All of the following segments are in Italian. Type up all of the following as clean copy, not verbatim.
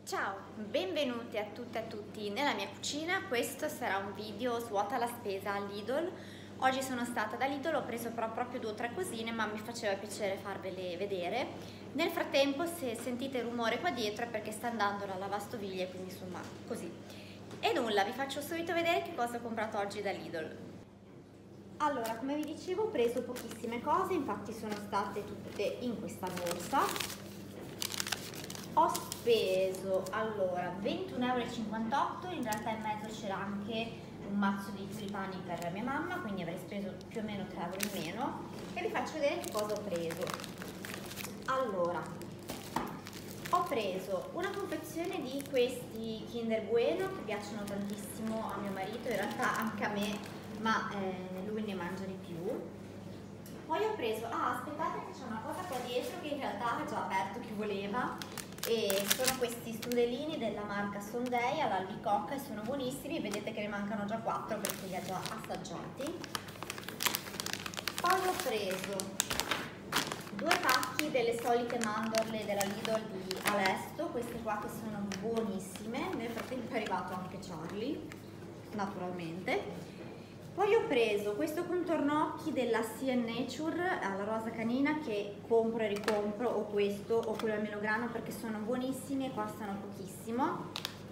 Ciao, benvenuti a tutte e a tutti nella mia cucina. Questo sarà un video svuota la spesa a Lidl. Oggi sono stata da Lidl, ho preso proprio 2 o 3 cosine, ma mi faceva piacere farvele vedere. Nel frattempo, se sentite rumore qua dietro è perché sta andando la lavastoviglie, quindi insomma così. E nulla, vi faccio subito vedere che cosa ho comprato oggi da Lidl. Allora, come vi dicevo, ho preso pochissime cose, infatti sono state tutte in questa borsa. Ho speso allora 21,58 €, in realtà in mezzo c'era anche un mazzo di tulipani per mia mamma, quindi avrei speso più o meno 3 € in meno. E vi faccio vedere che cosa ho preso. Allora, ho preso una confezione di questi Kinder Bueno che piacciono tantissimo a mio marito, in realtà anche a me, ma lui ne mangia di più. Poi ho preso, aspettate che c'è una cosa qua dietro che in realtà ha già aperto chi voleva, e sono questi strudelini della marca Sondei all'albicocca e sono buonissimi, vedete che ne mancano già 4 perché li ha già assaggiati. Poi ho preso 2 pacchi delle solite mandorle della Lidl di Alesto, queste qua che sono buonissime. Nel frattempo è arrivato anche Charlie, naturalmente. Poi ho preso questo contorno occhi della Sea Nature alla rosa canina, che compro e ricompro, o questo o quello al melograno, perché sono buonissimi e costano pochissimo.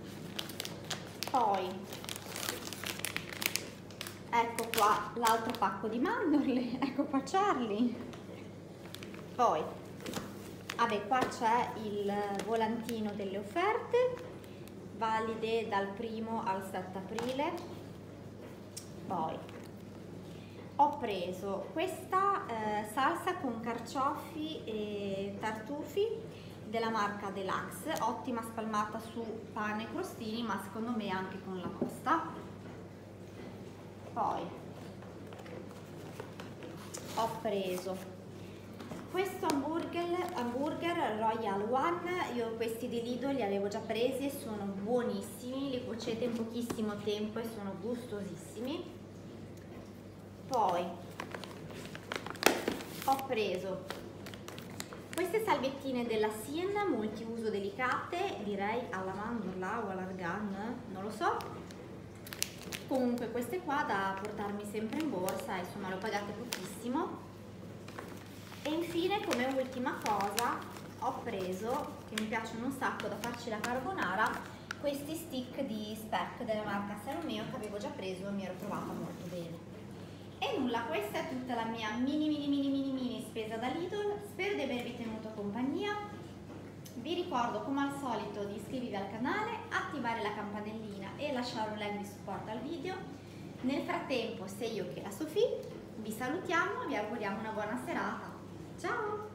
Poi ecco qua l'altro pacco di mandorle, ecco qua Charlie. Poi vabbè, qua c'è il volantino delle offerte valide dal 1° al 7 aprile. Poi ho preso questa salsa con carciofi e tartufi della marca Deluxe, ottima spalmata su pane e crostini, ma secondo me anche con la pasta. Poi ho preso questo hamburger Royal One. Io questi di Lidl li avevo già presi e sono buonissimi, li cuocete in pochissimo tempo e sono gustosissimi. Poi ho preso queste salviettine della Sien, multiuso delicate, direi alla mandorla o all'argan, non lo so. Comunque queste qua da portarmi sempre in borsa, insomma le ho pagate pochissimo. E infine, come ultima cosa, ho preso, che mi piacciono un sacco da farci la carbonara, questi stick di speck della marca Salomeo che avevo già preso e mi ero trovata molto bene. E nulla, questa è tutta la mia mini spesa da Lidl. Spero di avervi tenuto compagnia. Vi ricordo come al solito di iscrivervi al canale, attivare la campanellina e lasciare un like di supporto al video. Nel frattempo, sei io che la Sofì, vi salutiamo e vi auguriamo una buona serata. Ciao!